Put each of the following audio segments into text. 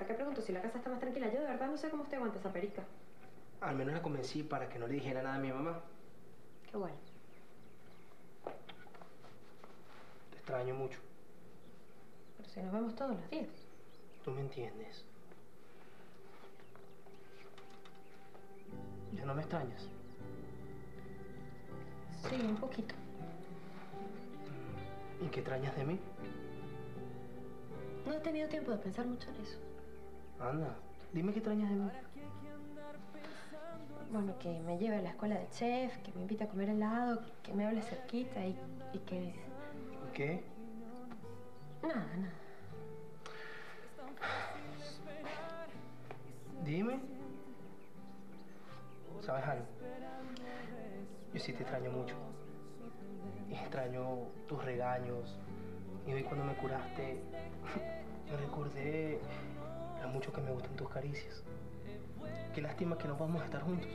¿para qué pregunto si la casa está más tranquila? Yo de verdad no sé cómo usted aguanta esa perica. Al menos la convencí para que no le dijera nada a mi mamá. Qué bueno. Te extraño mucho. Pero si nos vemos todos los días. Tú me entiendes. ¿Ya no me extrañas? Sí, un poquito. ¿Y qué extrañas de mí? No he tenido tiempo de pensar mucho en eso. Anda, dime qué extrañas de mí. Bueno, que me lleve a la escuela de chef, que me invite a comer helado, que me hable cerquita y que... ¿Y qué? Nada. Dime. ¿Sabes algo? Yo sí te extraño mucho. Y extraño tus regaños. Y hoy cuando me curaste, me recordé lo mucho que me gustan tus caricias. Qué lástima que no vamos a estar juntos.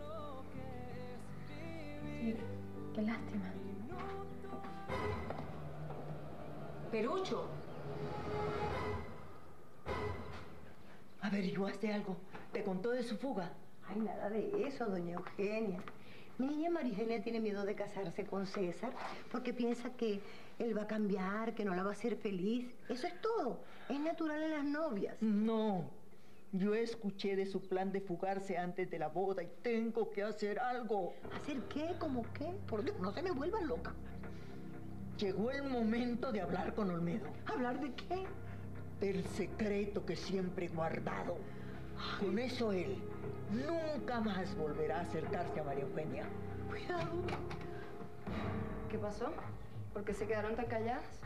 Sí, qué lástima. Perucho. ¿Averiguaste algo? ¿Te contó de su fuga? Ay, nada de eso, doña Eugenia. Mi niña María Eugenia tiene miedo de casarse con César porque piensa que él va a cambiar, que no la va a hacer feliz. Eso es todo. Es natural en las novias. No. Yo escuché de su plan de fugarse antes de la boda y tengo que hacer algo. ¿Hacer qué? ¿Cómo qué? Por Dios, no se me vuelva loca. Llegó el momento de hablar con Olmedo. ¿Hablar de qué? Del secreto que siempre he guardado. Con eso él nunca más volverá a acercarse a María Eugenia. Cuidado. ¿Qué pasó? ¿Por qué se quedaron tan calladas?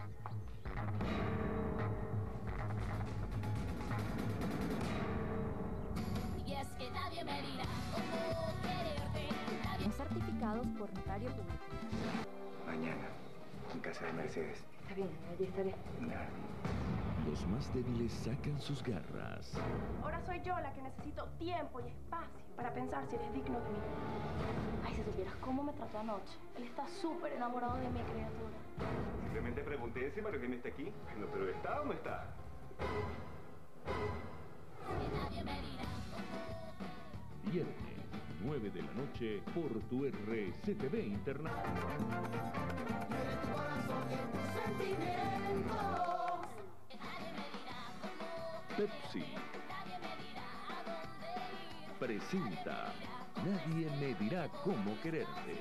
Y es que nadie me dirá cómo quererte. Certificados por notario público. Mañana, en casa de Mercedes. Está bien, allí estaré. Nah. Los más débiles sacan sus garras. Ahora soy yo la que necesito tiempo y espacio para pensar si eres digno de mí. Ay, si supieras cómo me trató anoche. Él está súper enamorado de mi criatura. Simplemente pregunté si María Eugenia está aquí. Bueno, pero ¿está o no está? Viernes, 9 de la noche, por tu RCTV Internacional. Pepsi presenta Nadie me dirá cómo quererte.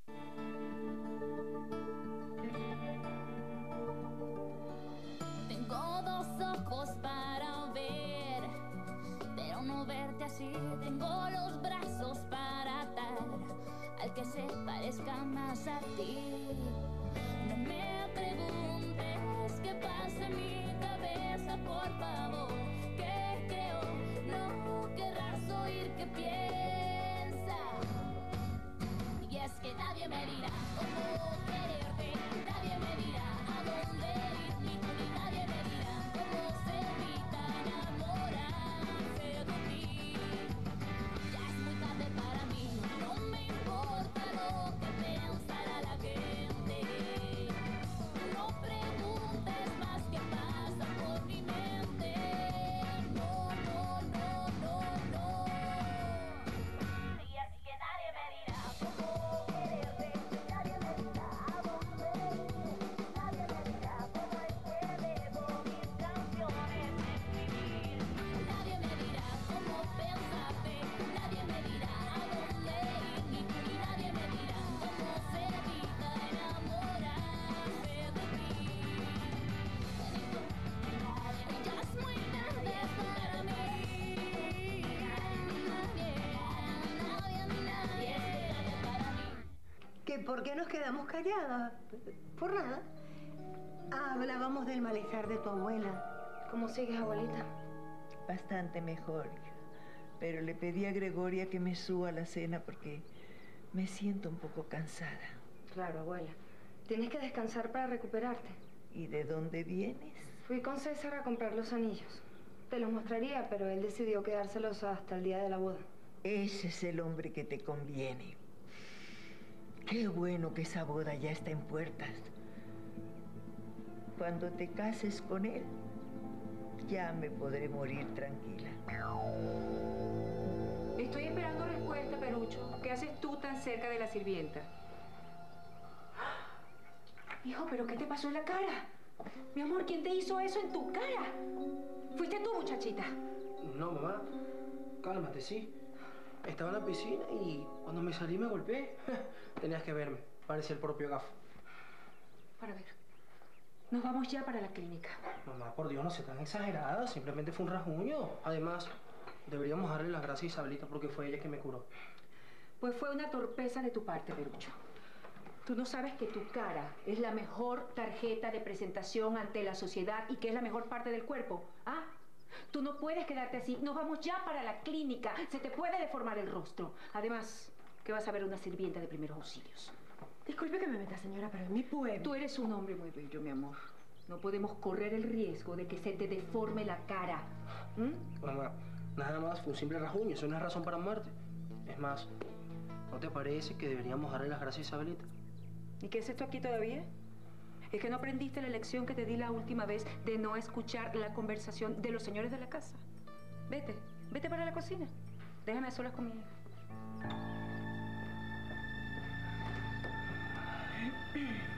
Tengo dos ojos para ver, pero no verte así. Tengo los brazos para atar al que se parezca más a ti. No me preguntes qué pasa en mi cabeza, por favor. ¿Qué creo? No querrás oír qué piensa. Y es que nadie me dirá cómo quererte, nadie me dirá a dónde ir, ni tú ni nadie me dirá cómo se evita enamorarse de ti. Ya es muy tarde para mí, no me importa lo que pensará la gente. No preguntes más qué pasa por mi mente. No. Y es que nadie me dirá cómo quererte, nadie me dirá a dónde ir, nadie me dirá cómo es que debo mis canciones escribir. Nadie me dirá cómo pensarte, nadie me dirá a dónde ir, ni tú ni nadie me dirá cómo se evita enamorarse de ti. Ya es muy tarde para mí. Nadie es tarde para mí. ¿Que por qué nos quedamos calladas? Por nada. Hablábamos del malestar de tu abuela. ¿Cómo sigues, abuelita? Bastante mejor, hija. Pero le pedí a Gregoria que me suba a la cena porque me siento un poco cansada. Claro, abuela. Tienes que descansar para recuperarte. ¿Y de dónde vienes? Fui con César a comprar los anillos. Te los mostraría, pero él decidió quedárselos hasta el día de la boda. Ese es el hombre que te conviene. Qué bueno que esa boda ya está en puertas. Cuando te cases con él, ya me podré morir tranquila. Estoy esperando respuesta, Perucho. ¿Qué haces tú tan cerca de la sirvienta? Hijo, ¿pero qué te pasó en la cara? Mi amor, ¿quién te hizo eso en tu cara? ¿Fuiste tú, muchachita? No, mamá. Cálmate, sí. Estaba en la piscina y cuando me salí me golpeé. Tenías que verme. Parecía el propio Gafo. Para ver. Nos vamos ya para la clínica. Mamá, por Dios, no sea tan exagerada. Simplemente fue un rasguño. Además, deberíamos darle las gracias a Isabelita porque fue ella que me curó. Pues fue una torpeza de tu parte, Perucho. Tú no sabes que tu cara es la mejor tarjeta de presentación ante la sociedad y que es la mejor parte del cuerpo. ¿Ah? Tú no puedes quedarte así. Nos vamos ya para la clínica. Se te puede deformar el rostro. Además, que vas a ver una sirvienta de primeros auxilios. Disculpe que me meta, señora, pero en mi pueblo... Tú eres un hombre muy bello, mi amor. No podemos correr el riesgo de que se te deforme la cara. Mamá, nada más fue un simple rasguño. Eso no es razón para muerte. Es más, ¿no te parece que deberíamos darle las gracias a Isabelita? ¿Y qué haces tú aquí todavía? ¿Es que no aprendiste la lección que te di la última vez de no escuchar la conversación de los señores de la casa? Vete, vete para la cocina. Déjame a solas con mi hija.